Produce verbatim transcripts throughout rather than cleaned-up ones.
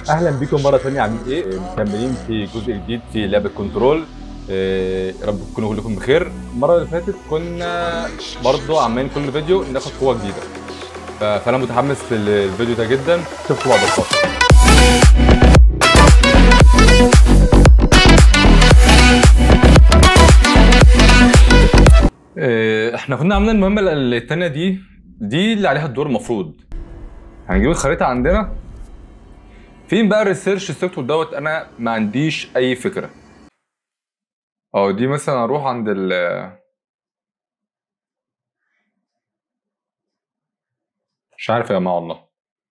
اهلا بيكم مره ثانيه. عاملين ايه؟ مكملين في جزء جديد في لعبه كنترول. إيه، يا رب تكونوا كلكم بخير. المره اللي فاتت كنا برضو عمالين كل فيديو ناخد قوه جديده، ف- فانا متحمس للفيديو ده جدا. شوفوا بعد الفاصل. إيه، احنا كنا عاملين المهمه الثانيه دي دي اللي عليها الدور. المفروض هنجيب الخريطه عندنا. فين بقى الريسيرش سيكتور دوت؟ انا ما عنديش اي فكره. اه دي مثلا اروح عند ال مش عارف يا جماعه والله.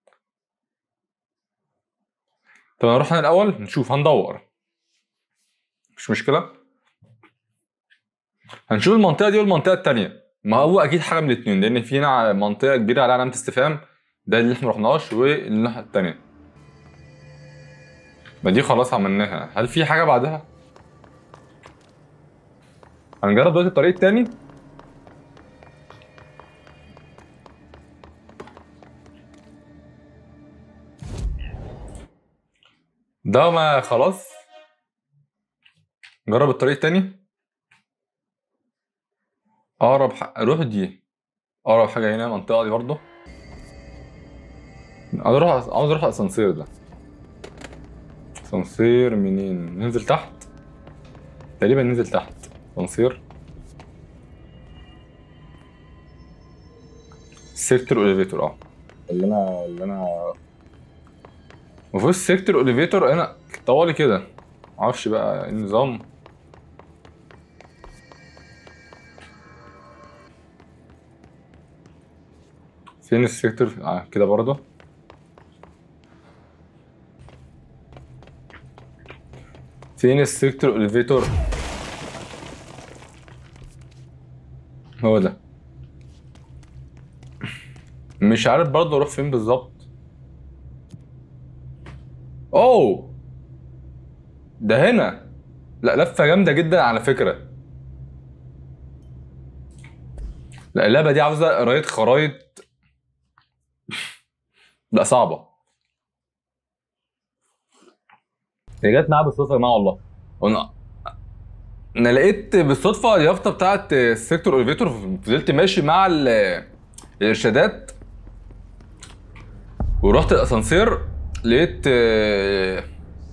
طب هنروح انا الاول نشوف، هندور مش مشكله. هنشوف المنطقه دي والمنطقه التانيه. ما هو اكيد حاجه من الاثنين، لان في هنا منطقه كبيره عليها علامه استفهام، ده اللي احنا مرحناش، والناحيه التانيه ما دي خلاص عملناها. هل في حاجه بعدها؟ هنجرب دلوقتي الطريق التاني. ده ما خلاص نجرب الطريق التاني. اقرب ح... روح دي اقرب حاجه هنا المنطقه دي برضه. عاوز اروح عاوز اروح الاسانسير ده. اسانسير منين؟ ننزل تحت تقريبا، ننزل تحت اسانسير. سيكتور اليفيتور. اه اللي انا اللي انا المفروض سيكتور اليفيتور هنا طوالي كده، معرفش بقى ايه النظام. فين السيكتور؟ آه كده برضه. فين السيكتور اليفيتور؟ هو ده. مش عارف برضه اروح فين بالظبط. اوه ده هنا. لا لفه جامده جدا على فكره. لا اللعبه دي عاوزه قرايه خرايط. لا صعبه. هي جت معايا بالصدفه يا جماعه والله. انا انا لقيت بالصدفه اليافطه بتاعت السيكتور اليفيتور، فضلت ماشي مع ال- الارشادات ورحت الاسانسير. لقيت آه،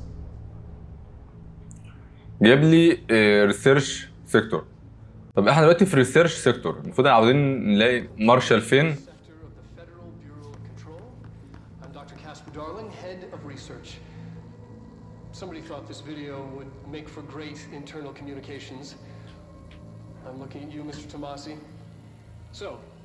جاب لي ريسيرش سيكتور. طب احنا دلوقتي في ريسيرش سيكتور، المفروض عاوزين نلاقي مارشال فين. Somebody thought this video would make for great internal communications. I'm looking at you, Mister Tomasi. So,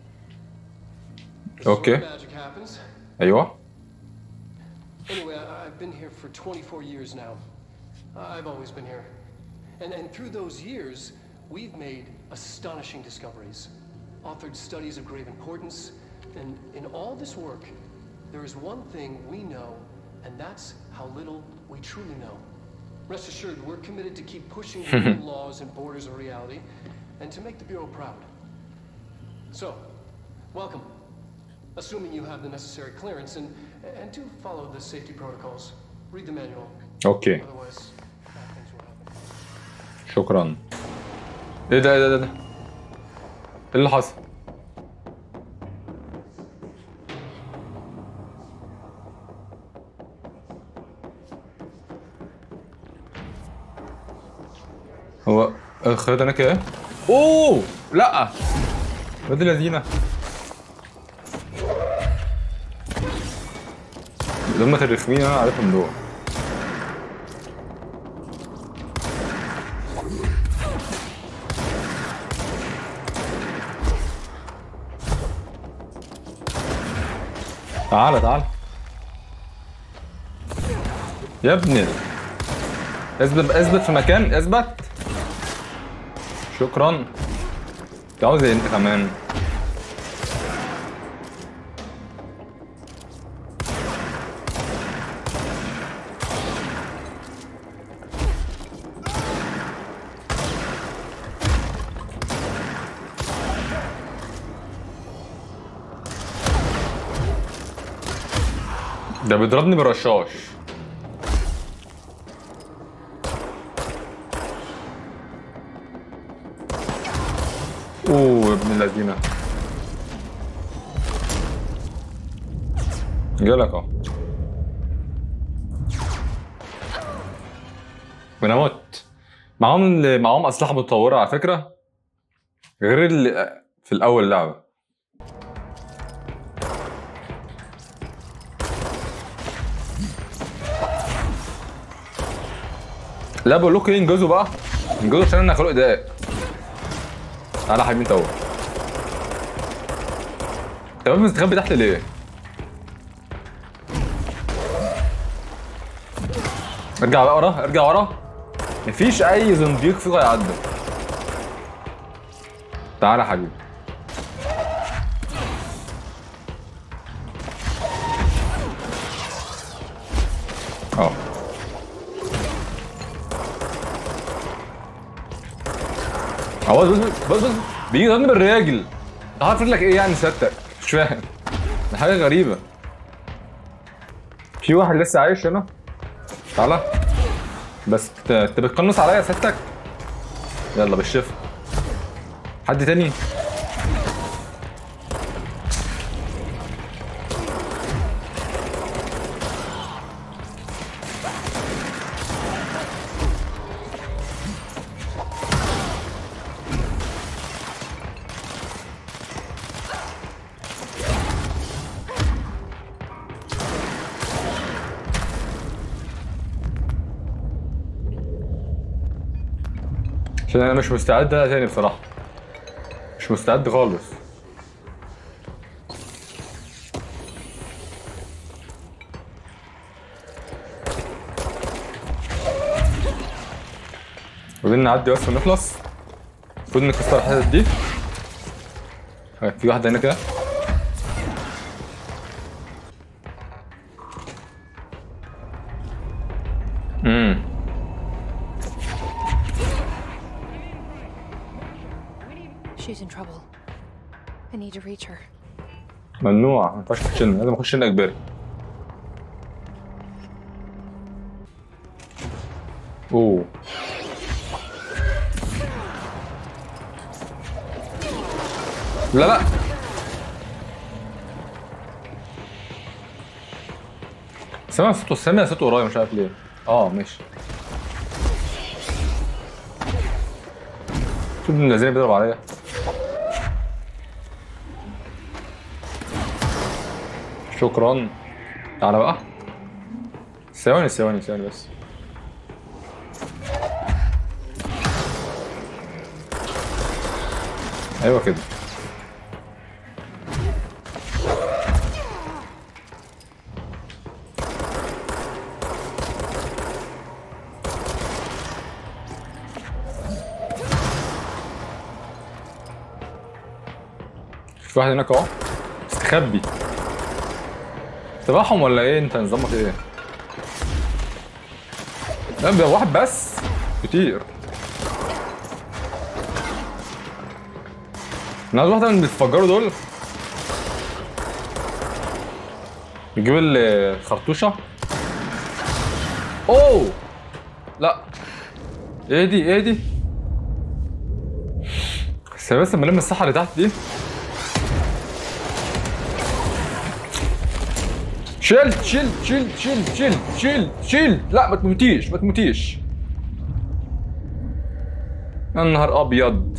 this Okay. is where magic happens. ايوه. Anyway, I- I've been here for twenty-four years now. I've always been here. And, and through those years, we've made astonishing discoveries, authored studies of grave importance, and in all this work, there is one thing we know, and that's how little we truly know. Rest assured, we're committed to keep pushing the new laws and borders of reality, and to make the Bureau proud. So, welcome. Assuming you have the necessary clearance, and, and do follow the safety protocols. Read the manual. اوكي Otherwise, bad things will happen. شكرا. ايه ده ايه ده ايه ده؟ ايه اللي حصل؟ هو الخريطة هناك ايه؟ اوه لا ولاد الذين اللي هم الرخمين انا عارفهم دول. تعالى تعالى يا ابني، اثبت اثبت في مكان، اثبت. شكرا. انت عاوز ايه انت كمان؟ ده بيضربني بالرشاش. اوه يا ابن اللذينه. جالك اهو. وانا مت. معاهم معاهم اسلحه متطوره على فكره، غير اللي في الاول لعبه. لا بقول لكم ايه، انجزوا بقى انجزوا عشان انا خلق دقايق. تعالى يا حبيبي طور. تمام مستخبي تحت ليه؟ ارجع بقى ورا، ارجع ورا. مفيش اي زنديق فيكم هيعدي. تعالى يا حبيبي. اه اه بص بص بص بيجي يضربني بالراجل. انت عارف رجلك ايه يعني سيادتك؟ مش فاهم، ده حاجه غريبه. في واحد لسه عايش هنا. تعالى بس انت بتقنص عليا سيادتك. يلا بالشفا. حد تاني؟ عشان انا مش مستعد ده تاني بصراحه، مش مستعد خالص. عايزين نعدي بس ونخلص. المفروض نكسر الحتت دي. في واحده هنا كده. امم She's in trouble. I need to reach her. ممنوع، ما ينفعش تخش لنا، لازم اخش لنا اجباري. اوه لا لا سامع صوته، سامع صوته قريب مش عارف ليه. اه ماشي. شوف ابن الذين بيضرب عليا. شكرا. تعالى بقى. ثواني ثواني ثواني بس. ايوه كده. في واحد هناك اهو مستخبي. تبعهم ولا ايه؟ انت نظامك ايه؟ لا ده واحد بس كتير. انا عايز واحده من اللي بيتفجروا دول. نجيب الخرطوشه. اوه لا ايه دي ايه دي؟ بس بس لما نلم الصحه اللي تحت دي. شيل شيل شيل شيل شيل شيل شيل. لا ما تموتيش ما تموتيش. يا نهار ابيض.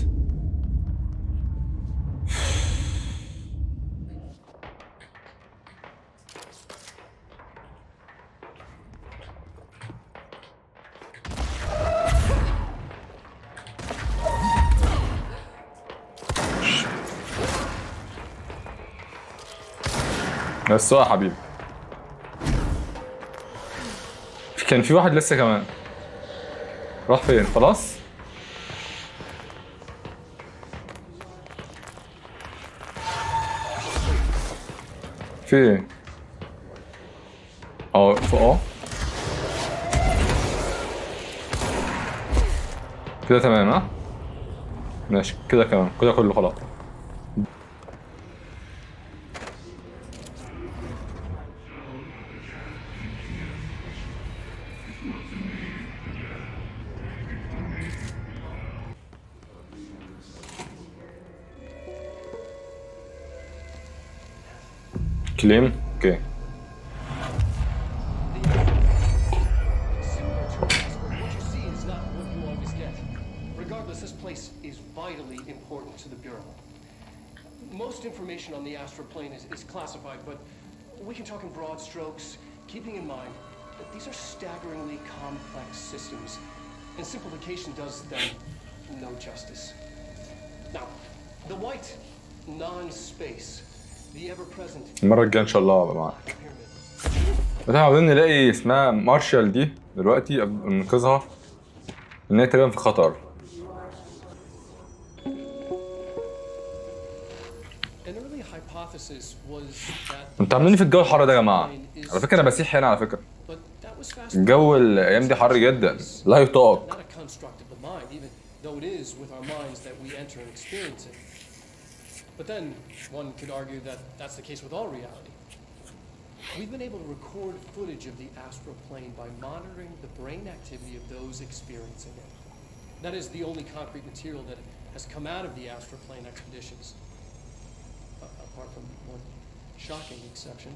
بس هو يا حبيبي كان في واحد لسه كمان. راح فين؟ خلاص. في ايه؟ اه فوق اه كده تمام. ها ماشي كده كمان كده كله خلاص. كليم اوكي. Most information on the astral plane is, is classified, but we can talk in broad strokes, keeping in mind that these are staggeringly complex systems, and simplification does them no justice. Now, the white non-space, the ever-present المرة الجاية إن شاء الله أبقى معاك. بس احنا عاوزين نلاقي اسمها مارشيل دي دلوقتي قبل ننقذها، إن هي تقريبا في خطر. انتوا عاملين في الجو الحر ده يا جماعه؟ على فكره انا بسيح هنا على فكره. الجو الايام دي حر جدا لا يطاق. But then one could argue that that's the case with all reality. We've been able to record footage of the astral plane by monitoring the brain activity of those experiencing it. That is the only concrete material that has come out of the astral plane expeditions. Apart from one shocking exception.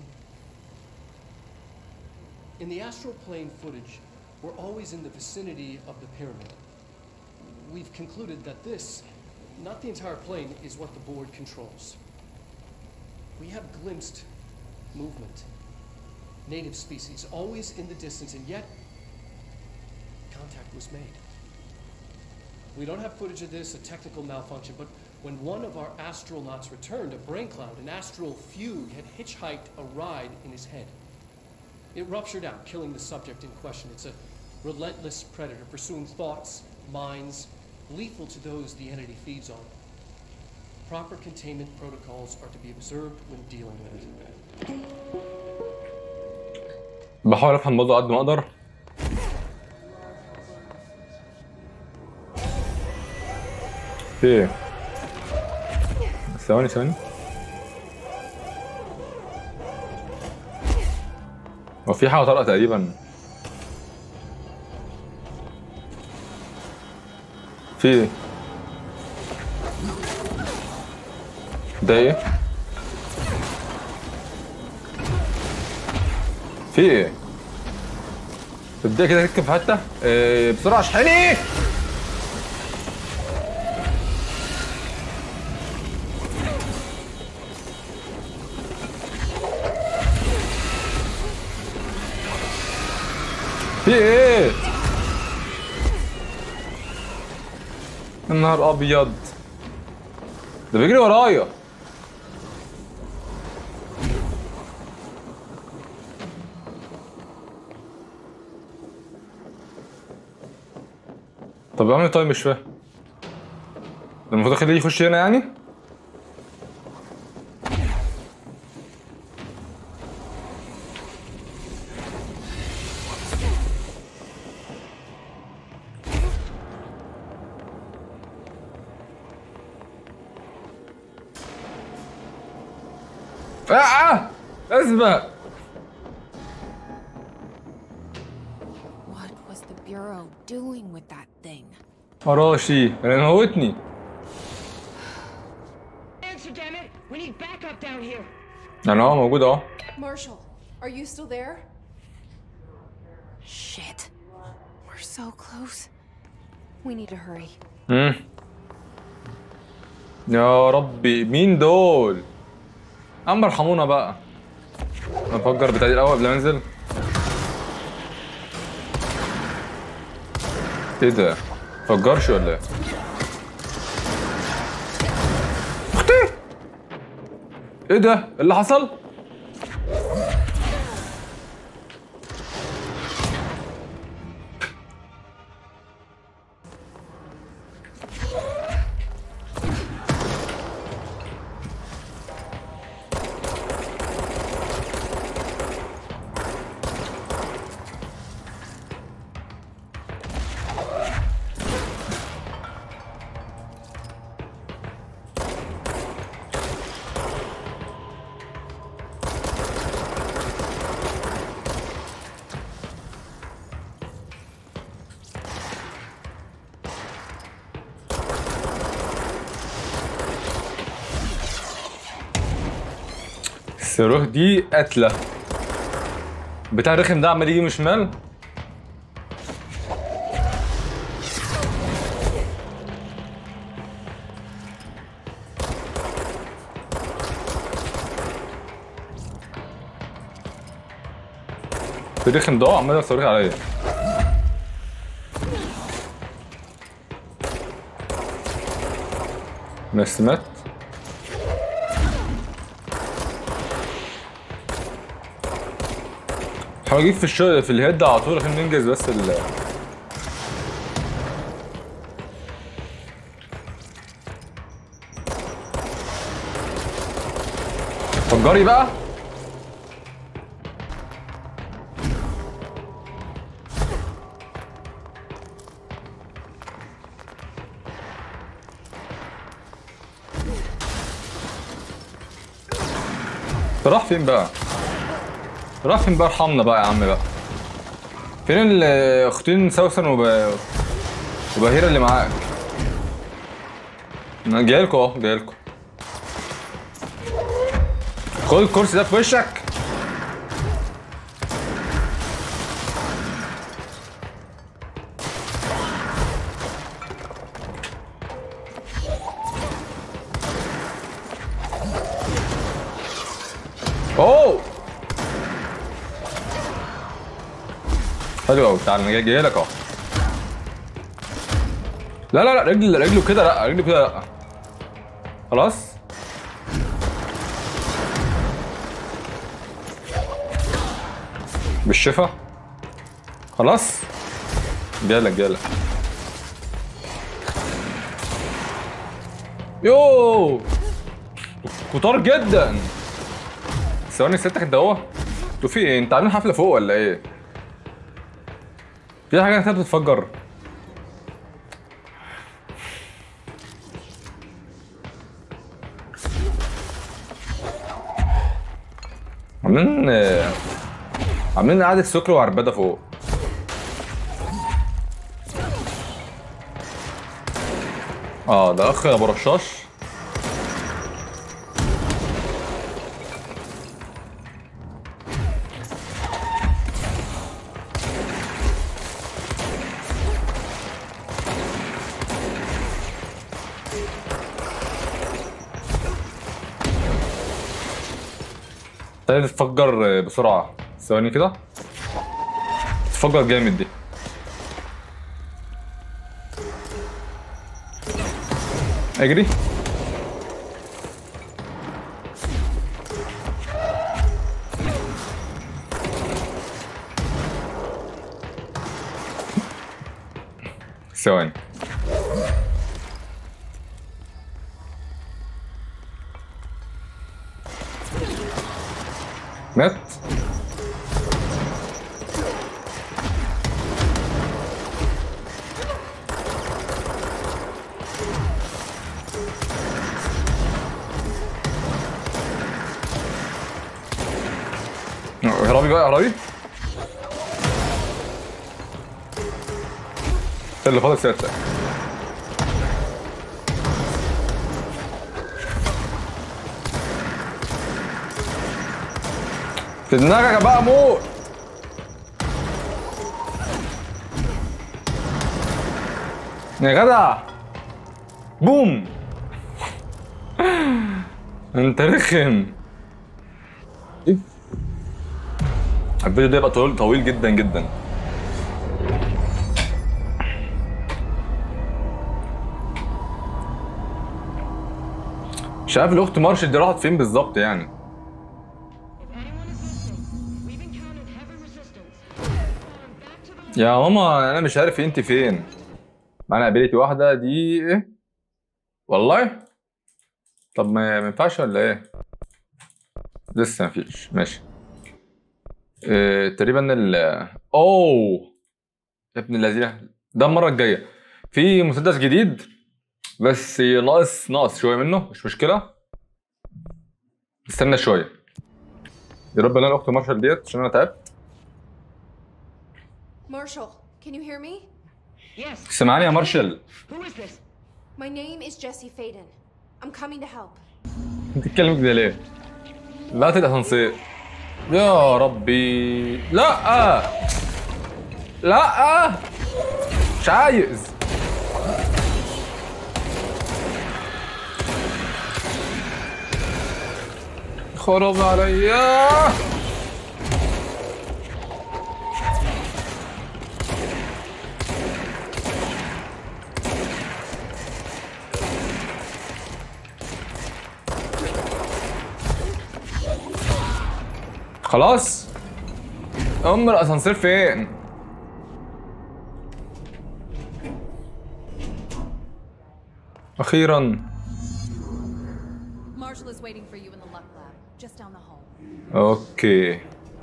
In the astral plane footage, we're always in the vicinity of the pyramid. We've concluded that this, not the entire plane, is what the board controls. We have glimpsed movement, native species, always in the distance, and yet contact was made. We don't have footage of this, a technical malfunction, but when one of our astronauts returned, a brain cloud, an astral fugue, had hitchhiked a ride in his head. It ruptured out, killing the subject in question. It's a relentless predator pursuing thoughts, minds, lethal to those the entity feeds on. Proper containment protocols are to be observed when dealing with it. بحاول افهم الموضوع قد ما اقدر. في ايه؟ ثواني ثواني. هو في حاجة طارئة تقريبا. في ايه؟ ده ايه؟ في ايه؟ تبدأ كده تركب في حتة؟ إيه بسرعة اشحني! في ايه؟ النهار ابيض ده بيجري ورايا. طب اعمل طيب مش فاهم. ده المفروض اخليه يخش هنا يعني؟ آه اسمع. What was the Bureau doing with that thing? فراشي انا موتني. Answer, damn it! We need backup down here. يعني هو موجود اهو. Marshall, are you still there? Shit. We're so close. We need to hurry. امم يا ربي مين دول؟ عم ارحمونا بقى. نفجر بتاعي الاول قبل ما انزل. ايه ده؟ مفجرش ولا ايه؟ اختي! ايه ده؟ ايه اللي حصل؟ الصاروخ دي قتله. بتاع الرخم ده عمال يجي من شمال. الرخم ده عمال يصرخ عليا. بس مات. حاول اجيب في الشغل في الهيد على طول عشان ننجز بس ال فجري بقى. راح فين بقى؟ راح فين بقى؟ ارحمنا بقى يا عم بقى. فين الاختين سوسن وب... وبهيرة اللي معاك؟ انا جايلكوا اهو جايلكوا. خد الكرسي ده في وشك. اوه حلو قوي. تعال انا جاي جاي لك اهو. لا لا لا رجل رجله كده لا رجله كده لا. خلاص بالشفا. خلاص جايلك جايلك. يوه كتار جدا. ثواني سيادتك انت اهو. انتوا في ايه؟ انت عاملين حفله فوق ولا ايه؟ في حاجه كده بتتفجر. عاملين عاملين قعده سكر وعربده فوق. اه ده اخ ابو رشاش. ابتدت تتفجر بسرعة. ثواني كده. تتفجر جامد دي. اجري. ثواني. مات. اهربي بقى اهربي. اللي فاضل سيادتك. في دماغك بقى موت. يا جدع بوم. انت رخم. ايه الفيديو ده يبقى طويل طويل جدا جدا. مش عارف الاخت مارشيل دي راحت فين بالظبط يعني. يا ماما انا مش عارف انت فين. معانا ابيليتي واحده دي ايه والله. طب ما ينفعش ولا ايه؟ لسه مفيش. ماشي. إيه تقريبا ال اوه يا ابن اللذينه ده المره الجايه في مسدس جديد بس ناقص ناقص شويه منه. مش مشكله استنى شويه. يا رب انا الاخت مارشال ديت عشان انا تعبت. Marshall, can you hear me? Yes. سمعني يا مارشال. Who is this? My name is Jesse Faden. I'm coming to help. انت بتتكلم كده ليه؟ لا الاسانسير يا ربي. لا لا مش عايز. خرب عليا. خلاص ام الاسانسير فين؟ اخيرا. Marshall is waiting for you in the luck lab, just down the hall. اوكي.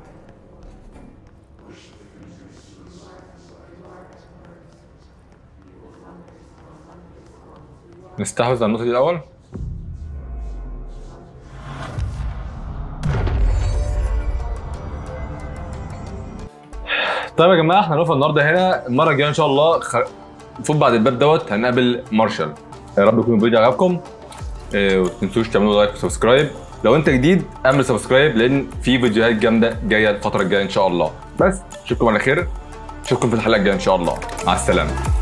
نستحوذ على النقطة دي الأول. طيب يا جماعة احنا هنقف النهارده هنا، المرة الجاية إن شاء الله المفروض بعد الباب دوت هنقابل مارشيل. يا رب يكون الفيديو عجبكم. اه ومتنسوش تعملوا لايك وسبسكرايب. لو انت جديد اعمل سبسكرايب لان في فيديوهات جامده جايه الفتره الجايه ان شاء الله. بس اشوفكم على خير، اشوفكم في الحلقه الجايه ان شاء الله. مع السلامه.